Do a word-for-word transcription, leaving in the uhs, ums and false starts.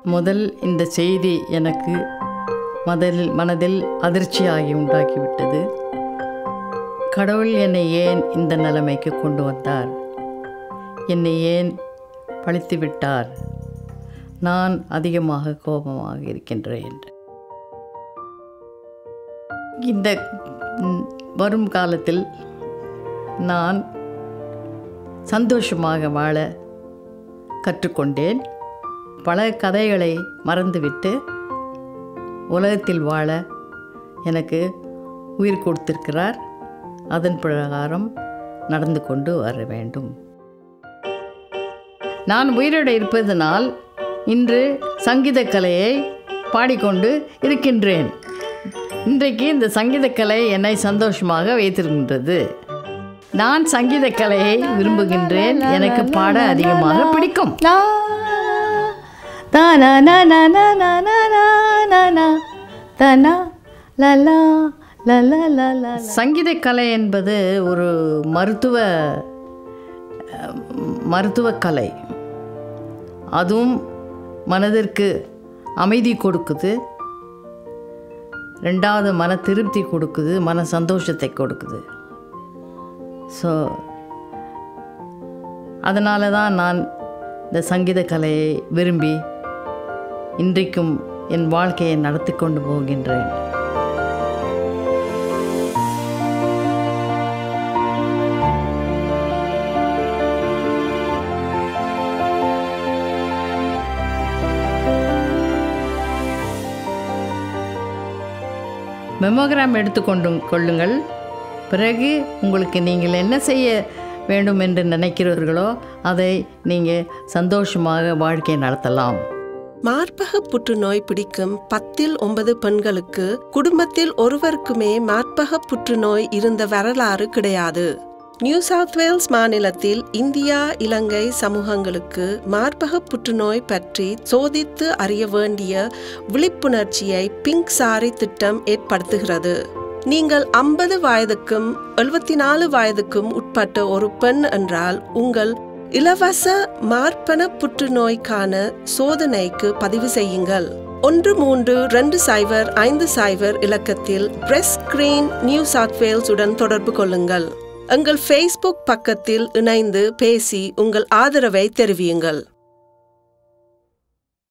முதல் இந்த செய்தி எனக்கு மதலில் மனதில் அதிர்ச்சியாகி உண்டாக்கிவிட்டது. கடவுள் என்னை ஏன் இந்த நிலைமைக்கு கொண்டு வந்தார்? என்னை ஏன் பழித்து விட்டார்? நான் அதிகமாக கோபமாக இருக்கின்றேன். இந்த வரும் காலத்தில் நான் சந்தோஷமாக வாழ கற்றுக்கொண்டேன். பல கதைகளை மறந்துவிட்டு உலகத்தில் வாழ எனக்கு உயிர் கொடுத்திருக்கிறார். அதன் பிரகாரம் நடந்து கொண்டு வர வேண்டும். நான் உயிரோடு இருப்பதனால் இன்று சங்கீத கலையை பாடிக்கொண்டு இருக்கின்றேன். இன்றைக்கு இந்த சங்கீத கலை என்னை சந்தோஷமாக வைத்திருக்கின்றது. நான் சங்கீத கலையை விரும்புகின்றேன். எனக்கு பாட அதிகமாக பிடிக்கும். சங்கீத கலை என்பது ஒரு மருத்துவ மருத்துவ கலை. அதுவும் மனதிற்கு அமைதி கொடுக்குது, ரெண்டாவது மன திருப்தி கொடுக்குது, மன சந்தோஷத்தை கொடுக்குது. ஸோ அதனால தான் நான் இந்த சங்கீத கலையை விரும்பி இன்றைக்கும் என் வாழ்க்கையை நடத்தி கொண்டு போகின்றேன். மெமோகிராம் எடுத்துக்கொண்டு கொள்ளுங்கள். பிறகு உங்களுக்கு நீங்கள் என்ன செய்ய வேண்டும் என்று நினைக்கிறீர்களோ அதை நீங்கள் சந்தோஷமாக வாழ்க்கை நடத்தலாம். மார்பக புற்றுநோய் பிடிக்கும் பத்தில் ஒன்பது பெண்களுக்கு குடும்பத்தில் ஒருவருக்குமே மார்பக புற்றுநோய் இருந்த வரலாறு கிடையாது. நியூ சவுத் வேல்ஸ் மாநிலத்தில் இந்தியா இலங்கை சமூகங்களுக்கு மார்பக புற்றுநோய் பற்றி சோதித்து அறிய வேண்டிய விழிப்புணர்ச்சியை பிங்க் சாரி திட்டம் ஏற்படுத்துகிறது. நீங்கள் ஐம்பது வயதுக்கும் எழுபத்தி நாலு வயதுக்கும் உட்பட்ட ஒரு பெண் என்றால் உங்கள் இலவச மார்பக புற்றுநோய்க்கான சோதனைக்கு பதிவு செய்யுங்கள். ஒன்று மூன்று ரெண்டு சைபர் ஐந்து சைபர் இலக்கத்தில் breast screen New South Wales உடன் தொடர்பு கொள்ளுங்கள். எங்கள் ஃபேஸ்புக் பக்கத்தில் இணைந்து பேசி உங்கள் ஆதரவை தெரிவியுங்கள்.